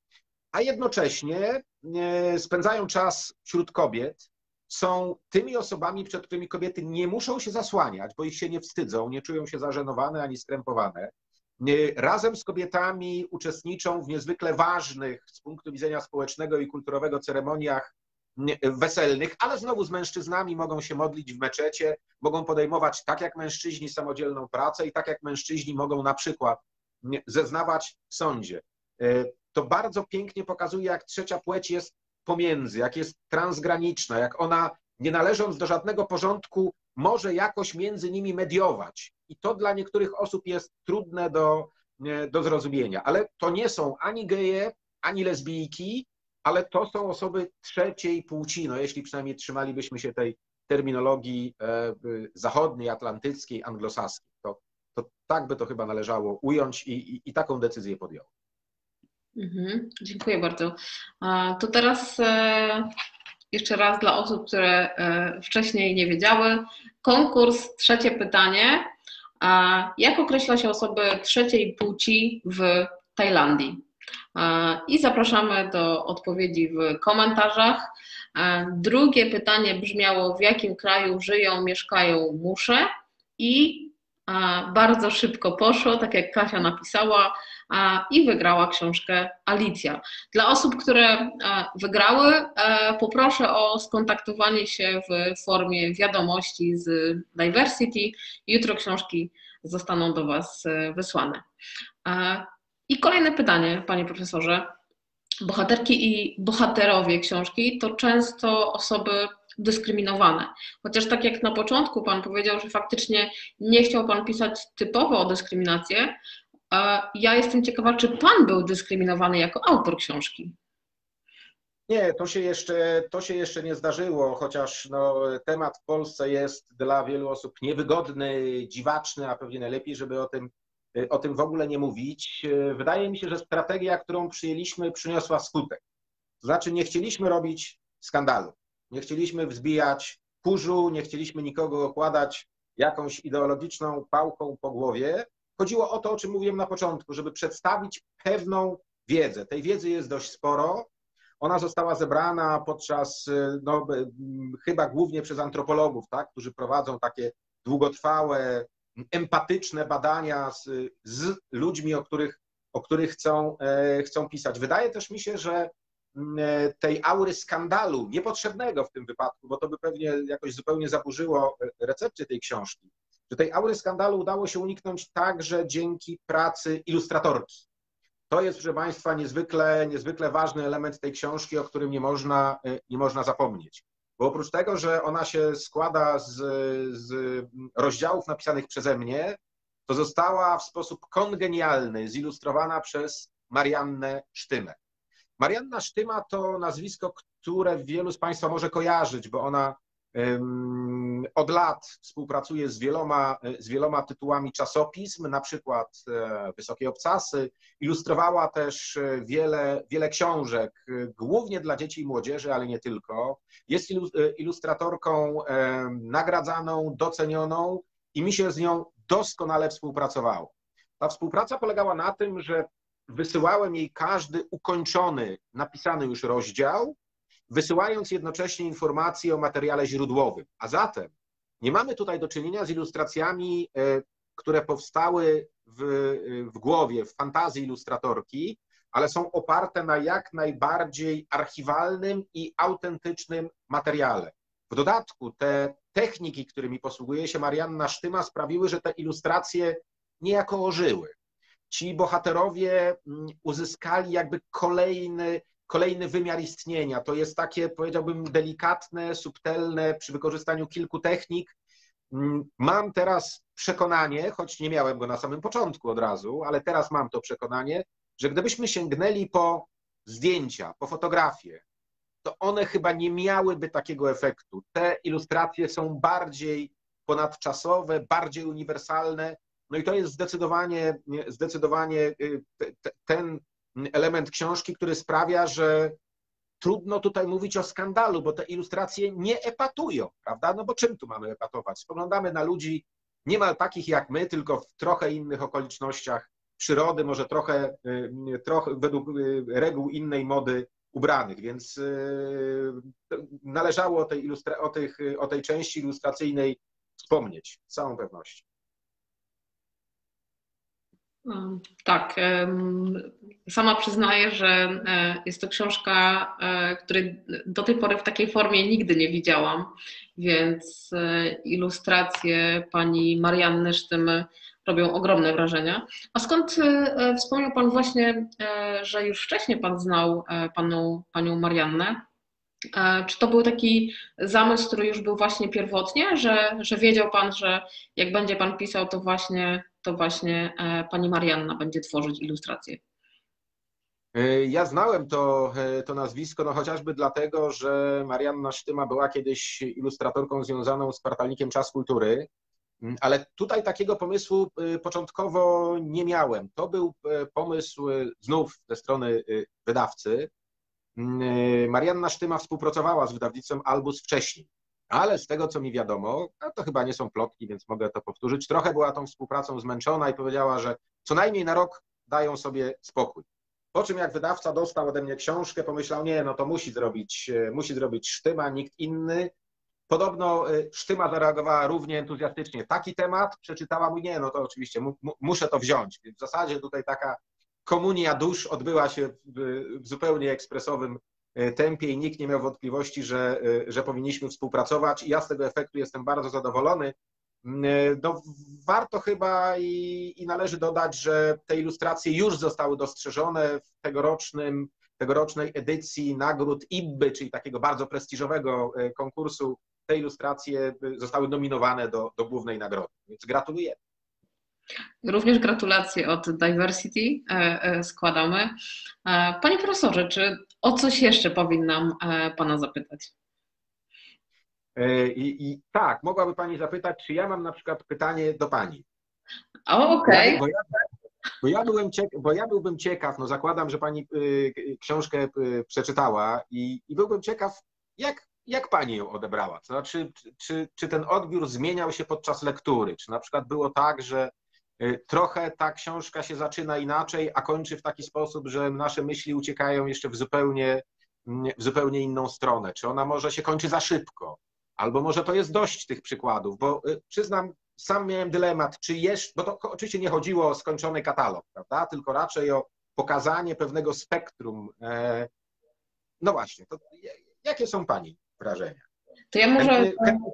Speaker 2: a jednocześnie spędzają czas wśród kobiet, są tymi osobami, przed którymi kobiety nie muszą się zasłaniać, bo ich się nie wstydzą, nie czują się zażenowane ani skrępowane. Razem z kobietami uczestniczą w niezwykle ważnych z punktu widzenia społecznego i kulturowego ceremoniach weselnych, ale znowu z mężczyznami mogą się modlić w meczecie, mogą podejmować tak jak mężczyźni samodzielną pracę i tak jak mężczyźni mogą na przykład zeznawać w sądzie. To bardzo pięknie pokazuje, jak trzecia płeć jest pomiędzy, jak jest transgraniczna, jak ona, nie należąc do żadnego porządku, może jakoś między nimi mediować. I to dla niektórych osób jest trudne do, do zrozumienia. Ale to nie są ani geje, ani lesbijki, ale to są osoby trzeciej płci, no jeśli przynajmniej trzymalibyśmy się tej terminologii zachodniej, atlantyckiej, anglosaskiej. To, to tak by to chyba należało ująć i, i, i taką decyzję podjąłem.
Speaker 1: Mhm, dziękuję bardzo. To teraz jeszcze raz dla osób, które wcześniej nie wiedziały. Konkurs, trzecie pytanie. Jak określa się osoby trzeciej płci w Tajlandii? I zapraszamy do odpowiedzi w komentarzach. Drugie pytanie brzmiało, w jakim kraju żyją, mieszkają musze? I bardzo szybko poszło, tak jak Kasia napisała, i wygrała książkę Alicja. Dla osób, które wygrały, poproszę o skontaktowanie się w formie wiadomości z Diversity. Jutro książki zostaną do Was wysłane. I kolejne pytanie, panie profesorze. Bohaterki i bohaterowie książki to często osoby dyskryminowane. Chociaż tak jak na początku pan powiedział, że faktycznie nie chciał pan pisać typowo o dyskryminację, ja jestem ciekawa, czy pan był dyskryminowany jako autor książki?
Speaker 2: Nie, to się jeszcze, to się jeszcze nie zdarzyło, chociaż no, temat w Polsce jest dla wielu osób niewygodny, dziwaczny, a pewnie najlepiej, żeby o tym, o tym w ogóle nie mówić. Wydaje mi się, że strategia, którą przyjęliśmy, przyniosła skutek. To znaczy nie chcieliśmy robić skandalu, nie chcieliśmy wzbijać kurzu, nie chcieliśmy nikogo okładać jakąś ideologiczną pałką po głowie. Chodziło o to, o czym mówiłem na początku, żeby przedstawić pewną wiedzę. Tej wiedzy jest dość sporo. Ona została zebrana podczas, no, chyba głównie przez antropologów, tak, którzy prowadzą takie długotrwałe, empatyczne badania z, z ludźmi, o których, o których chcą, e, chcą pisać. Wydaje też mi się, że tej aury skandalu, niepotrzebnego w tym wypadku, bo to by pewnie jakoś zupełnie zaburzyło recepcję tej książki, że tej aury skandalu udało się uniknąć także dzięki pracy ilustratorki. To jest, proszę Państwa, niezwykle, niezwykle ważny element tej książki, o którym nie można, nie można zapomnieć. Bo oprócz tego, że ona się składa z, z rozdziałów napisanych przeze mnie, to została w sposób kongenialny zilustrowana przez Mariannę Sztymę. Marianna Sztyma to nazwisko, które wielu z Państwa może kojarzyć, bo ona um, od lat współpracuje z wieloma, z wieloma tytułami czasopism, na przykład e, Wysokie Obcasy. Ilustrowała też wiele, wiele książek, głównie dla dzieci i młodzieży, ale nie tylko. Jest ilustratorką e, nagradzaną, docenioną i mi się z nią doskonale współpracowało. Ta współpraca polegała na tym, że wysyłałem jej każdy ukończony, napisany już rozdział, wysyłając jednocześnie informacje o materiale źródłowym. A zatem nie mamy tutaj do czynienia z ilustracjami, które powstały w, w głowie, w fantazji ilustratorki, ale są oparte na jak najbardziej archiwalnym i autentycznym materiale. W dodatku te techniki, którymi posługuje się Marianna Sztyma, sprawiły, że te ilustracje niejako ożyły. Ci bohaterowie uzyskali jakby kolejny, kolejny wymiar istnienia. To jest takie, powiedziałbym, delikatne, subtelne przy wykorzystaniu kilku technik. Mam teraz przekonanie, choć nie miałem go na samym początku od razu, ale teraz mam to przekonanie, że gdybyśmy sięgnęli po zdjęcia, po fotografie, to one chyba nie miałyby takiego efektu. Te ilustracje są bardziej ponadczasowe, bardziej uniwersalne. No i to jest zdecydowanie, zdecydowanie ten element książki, który sprawia, że trudno tutaj mówić o skandalu, bo te ilustracje nie epatują, prawda? No bo czym tu mamy epatować? Spoglądamy na ludzi niemal takich jak my, tylko w trochę innych okolicznościach przyrody, może trochę, trochę według reguł innej mody ubranych, więc należało o tej, ilustra- o tych, o tej części ilustracyjnej wspomnieć z całą pewnością.
Speaker 1: Tak, sama przyznaję, że jest to książka, której do tej pory w takiej formie nigdy nie widziałam, więc ilustracje pani Marianny Sztymy robią ogromne wrażenie. A skąd wspomniał Pan właśnie, że już wcześniej Pan znał panią, panią Mariannę? Czy to był taki zamysł, który już był właśnie pierwotnie, że, że wiedział Pan, że jak będzie Pan pisał, to właśnie, to właśnie pani Marianna będzie tworzyć ilustracje?
Speaker 2: Ja znałem to, to nazwisko, no chociażby dlatego, że Marianna Sztyma była kiedyś ilustratorką związaną z kwartalnikiem Czas Kultury, ale tutaj takiego pomysłu początkowo nie miałem. To był pomysł znów ze strony wydawcy. Marianna Sztyma współpracowała z wydawnictwem Albus wcześniej, ale z tego, co mi wiadomo, no to chyba nie są plotki, więc mogę to powtórzyć, trochę była tą współpracą zmęczona i powiedziała, że co najmniej na rok dają sobie spokój. Po czym jak wydawca dostał ode mnie książkę, pomyślał, nie, no to musi zrobić, musi zrobić Sztyma, nikt inny. Podobno Sztyma zareagowała równie entuzjastycznie. Taki temat, przeczytała mu, nie, no to oczywiście mu, mu, muszę to wziąć. Więc w zasadzie tutaj taka komunia dusz odbyła się w, w zupełnie ekspresowym tempie i nikt nie miał wątpliwości, że, że powinniśmy współpracować i ja z tego efektu jestem bardzo zadowolony. No, warto chyba i, i należy dodać, że te ilustracje już zostały dostrzeżone w tegorocznym, tegorocznej edycji nagród I B Y, czyli takiego bardzo prestiżowego konkursu. Te ilustracje zostały nominowane do, do głównej nagrody, więc gratuluję.
Speaker 1: Również gratulacje od Diversity składamy. Panie profesorze, czy o coś jeszcze powinnam Pana zapytać?
Speaker 2: I, I tak, mogłaby Pani zapytać, czy ja mam na przykład pytanie do Pani.
Speaker 1: Okej. Okay.
Speaker 2: Bo, ja, bo, ja byłem ciekaw, bo ja byłbym ciekaw, no zakładam, że Pani y, książkę y, przeczytała i, i byłbym ciekaw, jak, jak Pani ją odebrała? To znaczy, czy, czy, czy ten odbiór zmieniał się podczas lektury? Czy na przykład było tak, że y, trochę ta książka się zaczyna inaczej, a kończy w taki sposób, że nasze myśli uciekają jeszcze w zupełnie, w zupełnie inną stronę? Czy ona może się kończy za szybko? Albo może to jest dość tych przykładów, bo y, przyznam, sam miałem dylemat, czy jeszcze, bo to oczywiście nie chodziło o skończony katalog, prawda, tylko raczej o pokazanie pewnego spektrum. E, no właśnie, to jakie są Pani wrażenia?
Speaker 1: To ja może...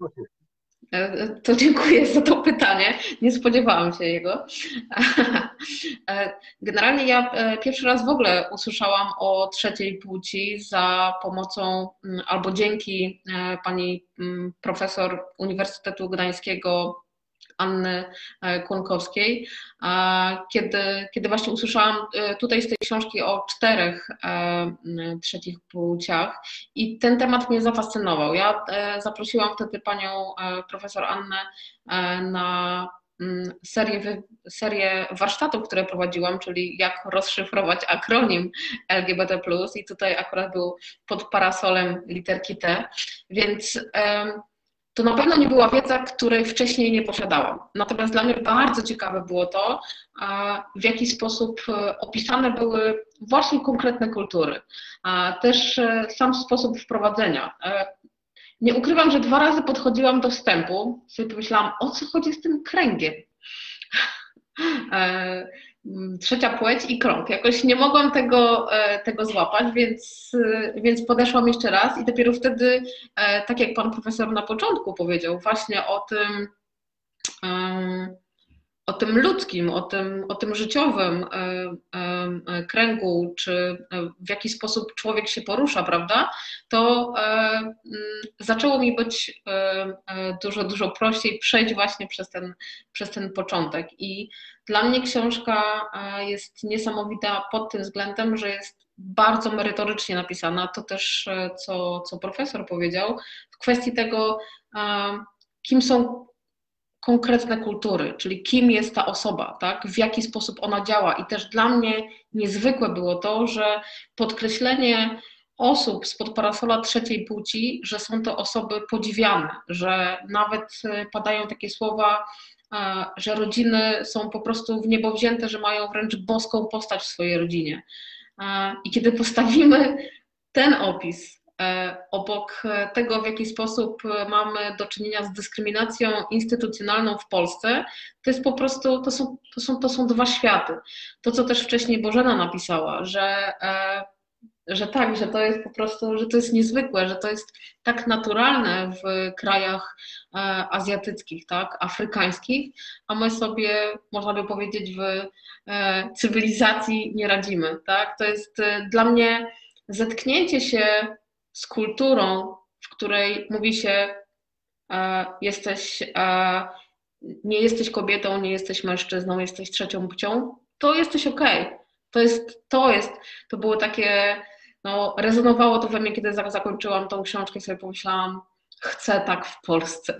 Speaker 1: To dziękuję za to pytanie. Nie spodziewałam się jego. Generalnie ja pierwszy raz w ogóle usłyszałam o trzeciej płci za pomocą albo dzięki pani profesor Uniwersytetu Gdańskiego Anny Kłonkowskiej, kiedy, kiedy właśnie usłyszałam tutaj z tej książki o czterech trzecich płciach i ten temat mnie zafascynował. Ja zaprosiłam wtedy panią profesor Annę na serię, serię warsztatów, które prowadziłam, czyli jak rozszyfrować akronim L G B T plus i tutaj akurat był pod parasolem literki T, więc to na pewno nie była wiedza, której wcześniej nie posiadałam. Natomiast dla mnie bardzo ciekawe było to, w jaki sposób opisane były właśnie konkretne kultury. Też sam sposób wprowadzenia. Nie ukrywam, że dwa razy podchodziłam do wstępu, sobie pomyślałam, o co chodzi z tym kręgiem. Trzecia płeć i krąg. Jakoś nie mogłam tego, tego złapać, więc, więc podeszłam jeszcze raz i dopiero wtedy, tak jak pan profesor na początku powiedział, właśnie o tym, o tym ludzkim, o tym, o tym życiowym kręgu, czy w jaki sposób człowiek się porusza, prawda, to zaczęło mi być dużo, dużo prościej przejść właśnie przez ten, przez ten początek. I dla mnie książka jest niesamowita pod tym względem, że jest bardzo merytorycznie napisana. To też, co, co profesor powiedział, w kwestii tego, kim są konkretne kultury, czyli kim jest ta osoba, tak? W jaki sposób ona działa. I też dla mnie niezwykłe było to, że podkreślenie osób spod parasola trzeciej płci, że są to osoby podziwiane, że nawet padają takie słowa że rodziny są po prostu w niebo wzięte, że mają wręcz boską postać w swojej rodzinie. I kiedy postawimy ten opis obok tego, w jaki sposób mamy do czynienia z dyskryminacją instytucjonalną w Polsce, to jest po prostu, to są, to są, to są dwa światy. To, co też wcześniej Bożena napisała, że, że tak, że to jest po prostu, że to jest niezwykłe, że to jest tak naturalne w krajach azjatyckich, tak, afrykańskich, a my sobie, można by powiedzieć, w cywilizacji nie radzimy, tak. To jest dla mnie zetknięcie się z kulturą, w której mówi się, e, jesteś, e, nie jesteś kobietą, nie jesteś mężczyzną, jesteś trzecią płcią, to jesteś okej. Okay. To jest, to jest, to było takie, no, rezonowało to we mnie, kiedy zakończyłam tą książkę i sobie pomyślałam, chcę tak w Polsce.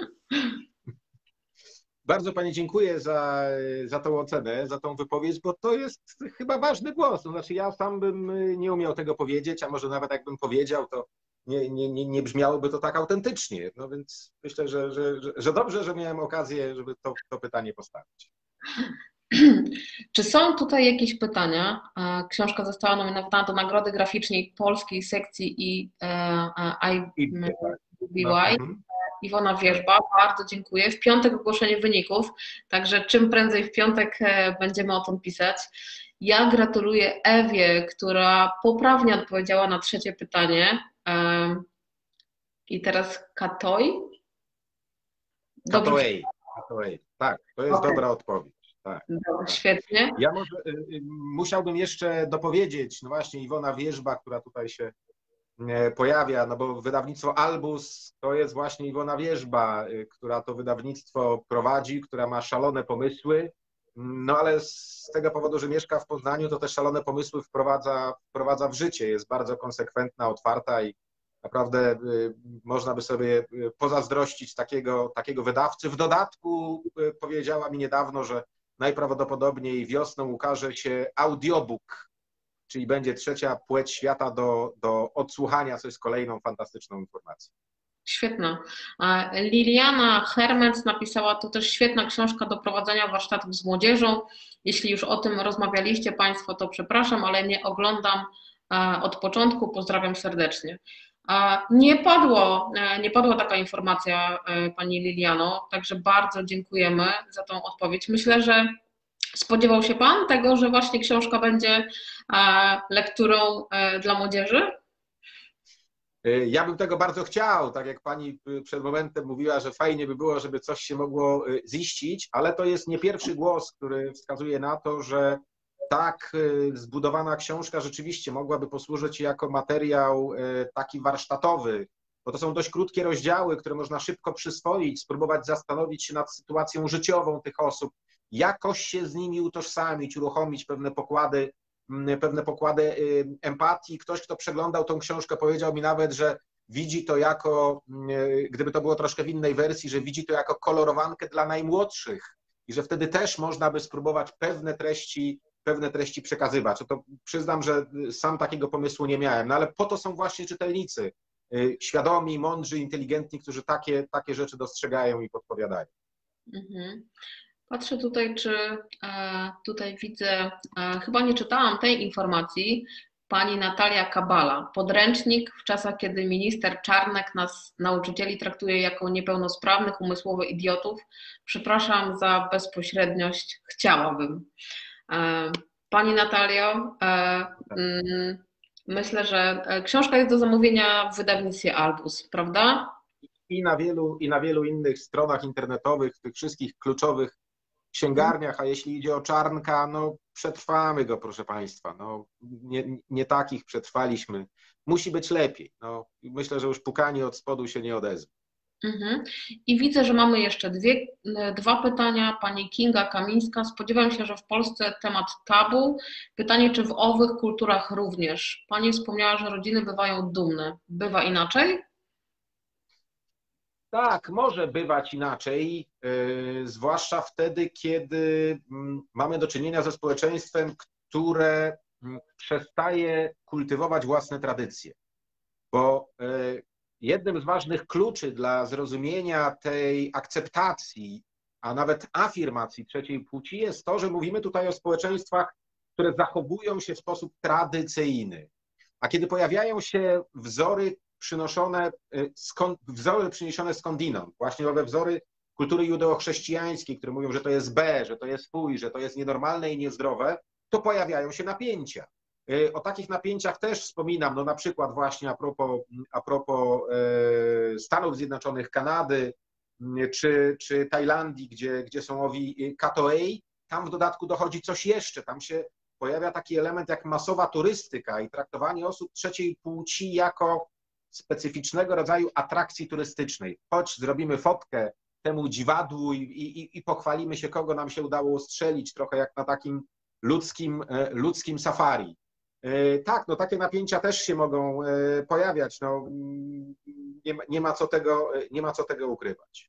Speaker 2: Bardzo Pani dziękuję za, za tą ocenę, za tą wypowiedź, bo to jest chyba ważny głos. To znaczy ja sam bym nie umiał tego powiedzieć, a może nawet jakbym powiedział, to nie, nie, nie, nie brzmiałoby to tak autentycznie. No więc myślę, że, że, że, że dobrze, że miałem okazję, żeby to, to pytanie postawić.
Speaker 1: Czy są tutaj jakieś pytania? Książka została nominowana do Nagrody Graficznej Polskiej Sekcji i I B Y. Iwona Wierzba, bardzo dziękuję. W piątek ogłoszenie wyników, także czym prędzej w piątek będziemy o tym pisać. Ja gratuluję Ewie, która poprawnie odpowiedziała na trzecie pytanie. I teraz Katoj?
Speaker 2: Katoj, Katoj. Tak, to jest okay. Dobra odpowiedź. Tak,
Speaker 1: Dobra, świetnie.
Speaker 2: Ja może y, y, musiałbym jeszcze dopowiedzieć, no właśnie Iwona Wierzba, która tutaj się pojawia, no bo wydawnictwo Albus to jest właśnie Iwona Wierzba, która to wydawnictwo prowadzi, która ma szalone pomysły, no ale z tego powodu, że mieszka w Poznaniu, to te szalone pomysły wprowadza, wprowadza w życie, jest bardzo konsekwentna, otwarta i naprawdę można by sobie pozazdrościć takiego, takiego wydawcy. W dodatku powiedziała mi niedawno, że najprawdopodobniej wiosną ukaże się audiobook, czyli będzie trzecia płeć świata do, do odsłuchania, co jest kolejną fantastyczną informacją.
Speaker 1: Świetna. Liliana Hermec napisała, to też świetna książka do prowadzenia warsztatów z młodzieżą. Jeśli już o tym rozmawialiście Państwo, to przepraszam, ale nie oglądam od początku. Pozdrawiam serdecznie. Nie padło, nie padła taka informacja, Pani Liliano, także bardzo dziękujemy za tą odpowiedź. Myślę, że spodziewał się Pan tego, że właśnie książka będzie lekturą dla młodzieży?
Speaker 2: Ja bym tego bardzo chciał, tak jak Pani przed momentem mówiła, że fajnie by było, żeby coś się mogło ziścić, ale to jest nie pierwszy głos, który wskazuje na to, że tak zbudowana książka rzeczywiście mogłaby posłużyć jako materiał taki warsztatowy, bo to są dość krótkie rozdziały, które można szybko przyswoić, spróbować zastanowić się nad sytuacją życiową tych osób, jakoś się z nimi utożsamić, uruchomić pewne pokłady, pewne pokłady empatii. Ktoś, kto przeglądał tą książkę, powiedział mi nawet, że widzi to jako, gdyby to było troszkę w innej wersji, że widzi to jako kolorowankę dla najmłodszych i że wtedy też można by spróbować pewne treści, pewne treści przekazywać. To przyznam, że sam takiego pomysłu nie miałem, no ale po to są właśnie czytelnicy, świadomi, mądrzy, inteligentni, którzy takie, takie rzeczy dostrzegają i podpowiadają.
Speaker 1: Mhm. Patrzę tutaj, czy tutaj widzę, chyba nie czytałam tej informacji, pani Natalia Kabala. Podręcznik w czasach, kiedy minister Czarnek nas, nauczycieli, traktuje jako niepełnosprawnych, umysłowo idiotów. Przepraszam za bezpośredniość, chciałabym. Pani Natalio, myślę, że książka jest do zamówienia w wydawnictwie Albus, prawda?
Speaker 2: I na wielu, i na wielu innych stronach internetowych, w tych wszystkich kluczowych księgarniach, a jeśli idzie o Czarnka, no przetrwamy go, proszę Państwa. No, nie, nie takich przetrwaliśmy. Musi być lepiej. No, myślę, że już pukanie od spodu się nie odezwie.
Speaker 1: Mhm. I widzę, że mamy jeszcze dwie, dwa pytania. Pani Kinga Kamińska. Spodziewam się, że w Polsce temat tabu. Pytanie, czy w owych kulturach również? Pani wspomniała, że rodziny bywają dumne. Bywa inaczej?
Speaker 2: Tak, może bywać inaczej, yy, zwłaszcza wtedy, kiedy yy, mamy do czynienia ze społeczeństwem, które yy, przestaje kultywować własne tradycje. Bo yy, jednym z ważnych kluczy dla zrozumienia tej akceptacji a nawet afirmacji trzeciej płci jest to, że mówimy tutaj o społeczeństwach, które zachowują się w sposób tradycyjny. A kiedy pojawiają się wzory przynoszone, skąd, wzory przyniesione skądinąd, właśnie owe wzory kultury judeo-chrześcijańskiej, które mówią, że to jest B, że to jest fuj, że to jest nienormalne i niezdrowe, to pojawiają się napięcia. O takich napięciach też wspominam, no na przykład właśnie a propos, a propos Stanów Zjednoczonych, Kanady czy, czy Tajlandii, gdzie, gdzie są owi katoei, tam w dodatku dochodzi coś jeszcze, tam się pojawia taki element jak masowa turystyka i traktowanie osób trzeciej płci jako specyficznego rodzaju atrakcji turystycznej. Chodź, zrobimy fotkę temu dziwadłu i, i, i pochwalimy się, kogo nam się udało strzelić, trochę jak na takim ludzkim, ludzkim safari. Tak, no takie napięcia też się mogą pojawiać. No, nie, ma, nie ma co tego, nie ma co tego ukrywać.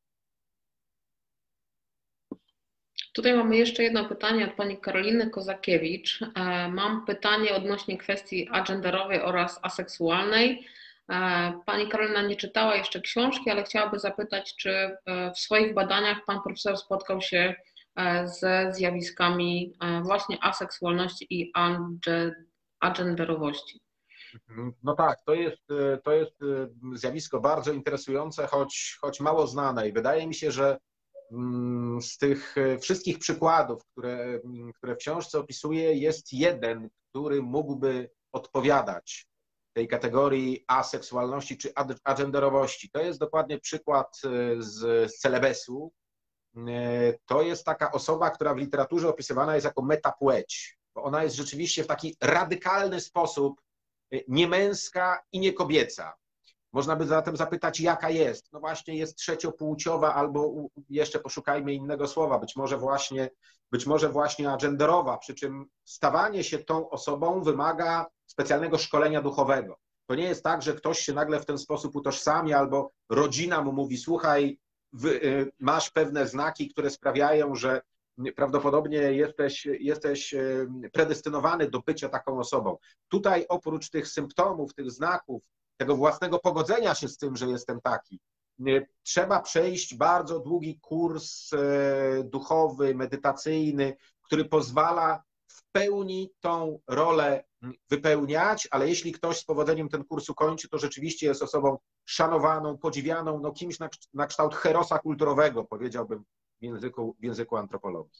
Speaker 1: Tutaj mamy jeszcze jedno pytanie od pani Karoliny Kozakiewicz. Mam pytanie odnośnie kwestii agenderowej oraz aseksualnej. Pani Karolina nie czytała jeszcze książki, ale chciałaby zapytać, czy w swoich badaniach pan profesor spotkał się ze zjawiskami właśnie aseksualności i agenderowości.
Speaker 2: No tak, to jest, to jest zjawisko bardzo interesujące, choć, choć mało znane i wydaje mi się, że z tych wszystkich przykładów, które, które w książce opisuję, jest jeden, który mógłby odpowiadać tej kategorii aseksualności czy agenderowości. To jest dokładnie przykład z Celebesu. To jest taka osoba, która w literaturze opisywana jest jako metapłeć, bo ona jest rzeczywiście w taki radykalny sposób niemęska i niekobieca. Można by zatem zapytać, jaka jest? No właśnie jest trzeciopłciowa albo jeszcze poszukajmy innego słowa, być może właśnie, być może właśnie agenderowa, przy czym stawanie się tą osobą wymaga specjalnego szkolenia duchowego. To nie jest tak, że ktoś się nagle w ten sposób utożsamia albo rodzina mu mówi, słuchaj, masz pewne znaki, które sprawiają, że prawdopodobnie jesteś, jesteś predestynowany do bycia taką osobą. Tutaj oprócz tych symptomów, tych znaków, tego własnego pogodzenia się z tym, że jestem taki, trzeba przejść bardzo długi kurs duchowy, medytacyjny, który pozwala w pełni tą rolę wypełniać, ale jeśli ktoś z powodzeniem ten kurs ukończy, to rzeczywiście jest osobą szanowaną, podziwianą, no kimś na, na kształt herosa kulturowego, powiedziałbym w języku, w języku antropologii.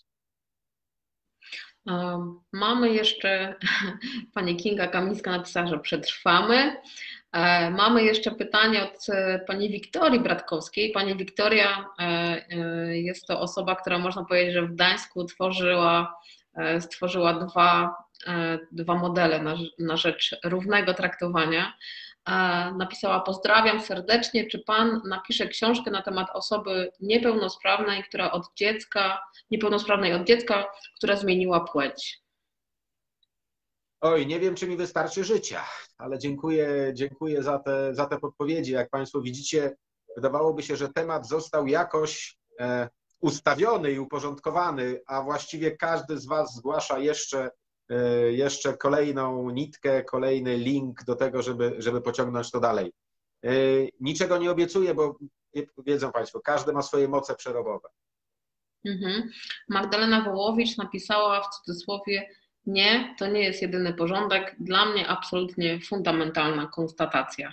Speaker 1: Mamy jeszcze, pani Kinga Kamińska napisała, że przetrwamy. Mamy jeszcze pytanie od pani Wiktorii Bratkowskiej. Pani Wiktoria jest to osoba, która można powiedzieć, że w Gdańsku tworzyła, stworzyła dwa, dwa modele na, na rzecz równego traktowania. Napisała: pozdrawiam serdecznie, czy pan napisze książkę na temat osoby niepełnosprawnej, która od dziecka, niepełnosprawnej od dziecka, która zmieniła płeć?
Speaker 2: Oj, nie wiem, czy mi wystarczy życia, ale dziękuję, dziękuję za te, za te podpowiedzi. Jak państwo widzicie, wydawałoby się, że temat został jakoś e, ustawiony i uporządkowany, a właściwie każdy z was zgłasza jeszcze jeszcze kolejną nitkę, kolejny link do tego, żeby, żeby pociągnąć to dalej. Niczego nie obiecuję, bo wiedzą państwo, każdy ma swoje moce przerobowe.
Speaker 1: Mhm. Magdalena Wołowicz napisała w cudzysłowie: nie, to nie jest jedyny porządek, dla mnie absolutnie fundamentalna konstatacja.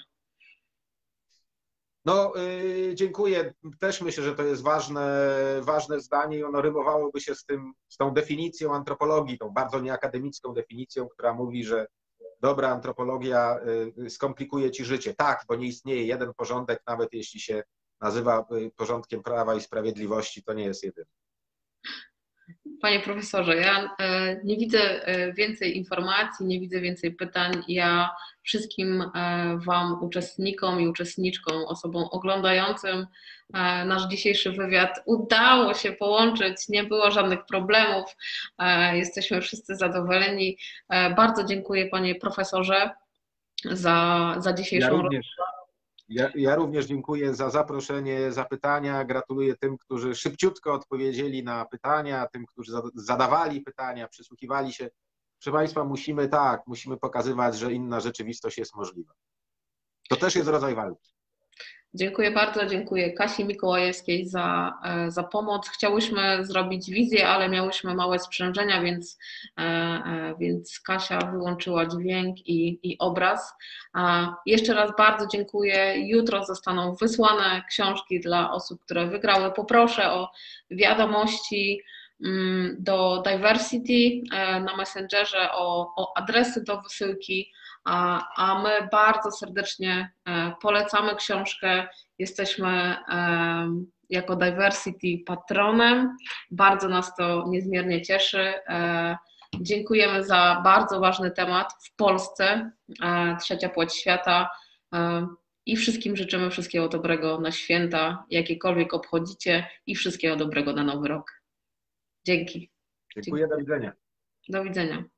Speaker 2: No, yy, dziękuję. Też myślę, że to jest ważne, ważne zdanie i ono rymowałoby się z tym, z tą definicją antropologii, tą bardzo nieakademicką definicją, która mówi, że dobra antropologia yy, skomplikuje ci życie. Tak, bo nie istnieje jeden porządek, nawet jeśli się nazywa porządkiem Prawa i Sprawiedliwości, to nie jest jedyny.
Speaker 1: Panie profesorze, ja nie widzę więcej informacji, nie widzę więcej pytań. Ja wszystkim wam, uczestnikom i uczestniczkom, osobom oglądającym nasz dzisiejszy wywiad, udało się połączyć, nie było żadnych problemów, jesteśmy wszyscy zadowoleni. Bardzo dziękuję, panie profesorze, za, za dzisiejszą
Speaker 2: ja również. Ja, ja również dziękuję za zaproszenie, za pytania. Gratuluję tym, którzy szybciutko odpowiedzieli na pytania, tym, którzy zadawali pytania, przysłuchiwali się. Proszę państwa, musimy tak, musimy pokazywać, że inna rzeczywistość jest możliwa. To też jest rodzaj walki.
Speaker 1: Dziękuję bardzo, dziękuję Kasi Mikołajewskiej za, za pomoc. Chciałyśmy zrobić wizję, ale miałyśmy małe sprzężenia, więc, więc Kasia wyłączyła dźwięk i, i obraz. Jeszcze raz bardzo dziękuję. Jutro zostaną wysłane książki dla osób, które wygrały. Poproszę o wiadomości do Diversity na Messengerze, o, o adresy do wysyłki. A, a my bardzo serdecznie polecamy książkę. Jesteśmy jako Diversity patronem. Bardzo nas to niezmiernie cieszy. Dziękujemy za bardzo ważny temat w Polsce, trzecia płeć świata, i wszystkim życzymy wszystkiego dobrego na święta, jakiekolwiek obchodzicie, i wszystkiego dobrego na nowy rok. Dzięki.
Speaker 2: Dziękuję, do widzenia.
Speaker 1: Do widzenia.